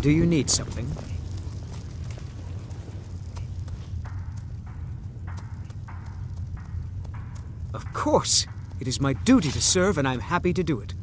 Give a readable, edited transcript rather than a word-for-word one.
Do you need something? Of course! It is my duty to serve, and I'm happy to do it.